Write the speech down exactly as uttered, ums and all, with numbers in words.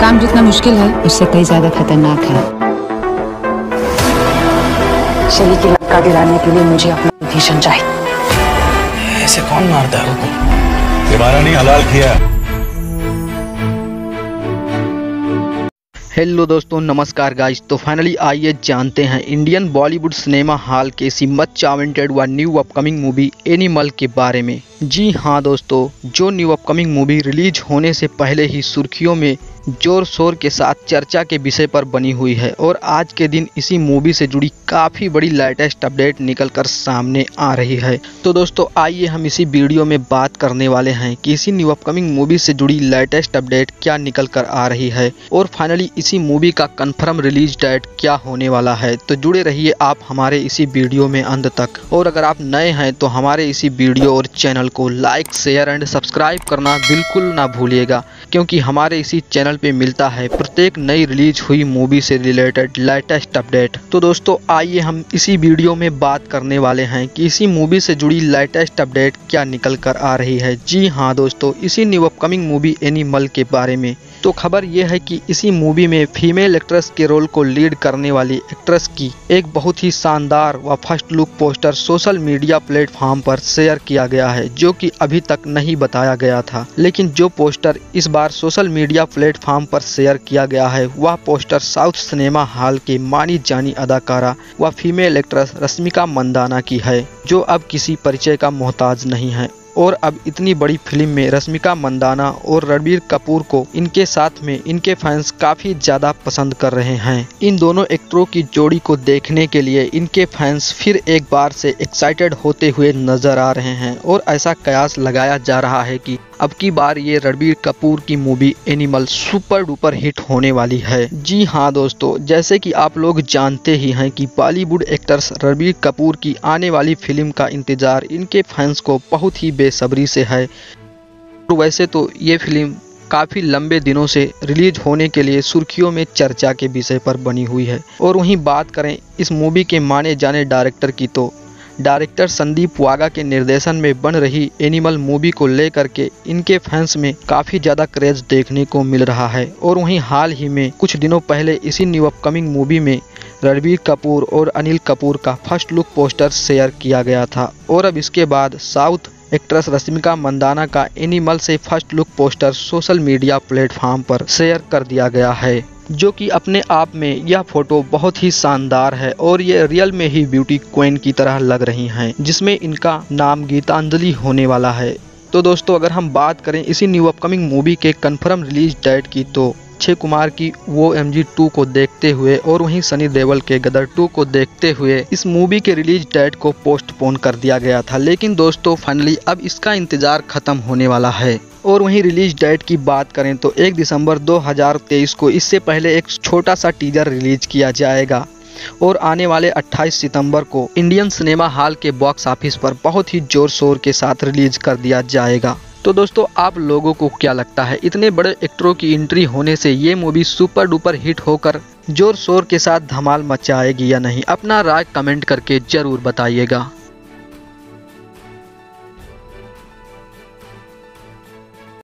काम जितना मुश्किल है उससे कई ज्यादा खतरनाक है। शली की लंका गिराने के लिए मुझे अपना विभीषण चाहिए। ऐसे कौन मारता है वो? दोबारा नहीं हलाल किया। हेलो दोस्तों, नमस्कार गाइस। तो फाइनली आइए जानते हैं इंडियन बॉलीवुड सिनेमा हॉल के इसी मच अवेंटेड व न्यू अपकमिंग मूवी एनिमल के बारे में। जी हाँ दोस्तों, जो न्यू अपकमिंग मूवी रिलीज होने से पहले ही सुर्खियों में जोर शोर के साथ चर्चा के विषय पर बनी हुई है और आज के दिन इसी मूवी से जुड़ी काफ़ी बड़ी लेटेस्ट अपडेट निकलकर सामने आ रही है। तो दोस्तों आइए हम इसी वीडियो में बात करने वाले हैं कि इसी न्यू अपकमिंग मूवी से जुड़ी लेटेस्ट अपडेट क्या निकल कर आ रही है और फाइनली इसी मूवी का कंफर्म रिलीज डेट क्या होने वाला है। तो जुड़े रहिए आप हमारे इसी वीडियो में अंत तक। और अगर आप नए हैं तो हमारे इसी वीडियो और चैनल को लाइक, शेयर एंड सब्सक्राइब करना बिल्कुल ना भूलिएगा, क्योंकि हमारे इसी चैनल पे मिलता है प्रत्येक नई रिलीज हुई मूवी से रिलेटेड लेटेस्ट अपडेट। तो दोस्तों आइए हम इसी वीडियो में बात करने वाले हैं कि इसी मूवी से जुड़ी लेटेस्ट अपडेट क्या निकल कर आ रही है। जी हाँ दोस्तों, इसी न्यू अपकमिंग मूवी एनिमल के बारे में। तो खबर यह है कि इसी मूवी में फीमेल एक्ट्रेस के रोल को लीड करने वाली एक्ट्रेस की एक बहुत ही शानदार व first look poster social media platform पर शेयर किया गया है, जो कि अभी तक नहीं बताया गया था। लेकिन जो पोस्टर इस बार सोशल मीडिया प्लेटफॉर्म पर शेयर किया गया है वह पोस्टर साउथ सिनेमा हॉल के मानी जानी अदाकारा व फीमेल एक्ट्रेस रश्मिका मंदाना की है, जो अब किसी परिचय का मोहताज नहीं है। और अब इतनी बड़ी फिल्म में रश्मिका मंदाना और रणबीर कपूर को इनके साथ में इनके फैंस काफ़ी ज़्यादा पसंद कर रहे हैं। इन दोनों एक्टरों की जोड़ी को देखने के लिए इनके फैंस फिर एक बार से एक्साइटेड होते हुए नजर आ रहे हैं और ऐसा कयास लगाया जा रहा है कि अब की बार ये रणबीर कपूर की movie Animal super duper hit होने वाली है। जी हाँ दोस्तों, जैसे कि आप लोग जानते ही हैं कि बॉलीवुड एक्टर्स रणबीर कपूर की आने वाली फिल्म का इंतजार इनके फैंस को बहुत ही बेसब्री से है। तो वैसे तो ये फिल्म काफ़ी लंबे दिनों से रिलीज होने के लिए सुर्खियों में चर्चा के विषय पर बनी हुई है। और वहीं बात करें इस मूवी के माने जाने डायरेक्टर की, तो डायरेक्टर संदीप वागा के निर्देशन में बन रही एनिमल मूवी को लेकर के इनके फैंस में काफ़ी ज़्यादा क्रेज देखने को मिल रहा है। और वहीं हाल ही में कुछ दिनों पहले इसी न्यू अपकमिंग मूवी में रणबीर कपूर और अनिल कपूर का फर्स्ट लुक पोस्टर शेयर किया गया था और अब इसके बाद साउथ एक्ट्रेस रश्मिका मंदाना का एनिमल से first look poster social media platform पर शेयर कर दिया गया है, जो कि अपने आप में यह फोटो बहुत ही शानदार है और ये रियल में ही ब्यूटी क्वीन की तरह लग रही हैं, जिसमें इनका नाम गीतांजलि होने वाला है। तो दोस्तों अगर हम बात करें इसी न्यू अपकमिंग मूवी के कंफर्म रिलीज डेट की, तो अक्षय कुमार की वो एम जी टू को देखते हुए और वहीं सनी देओल के गदर टू को देखते हुए इस मूवी के रिलीज डेट को पोस्टपोन कर दिया गया था। लेकिन दोस्तों फाइनली अब इसका इंतजार खत्म होने वाला है। और वहीं रिलीज डेट की बात करें तो एक दिसंबर दो हज़ार तेईस को इससे पहले एक छोटा सा टीजर रिलीज किया जाएगा और आने वाले अट्ठाईस सितंबर को इंडियन सिनेमा हॉल के बॉक्स ऑफिस पर बहुत ही जोर शोर के साथ रिलीज कर दिया जाएगा। तो दोस्तों आप लोगों को क्या लगता है, इतने बड़े एक्टरों की एंट्री होने से ये मूवी सुपर डुपर हिट होकर जोर शोर के साथ धमाल मचाएगी या नहीं? अपना राय कमेंट करके जरूर बताइएगा।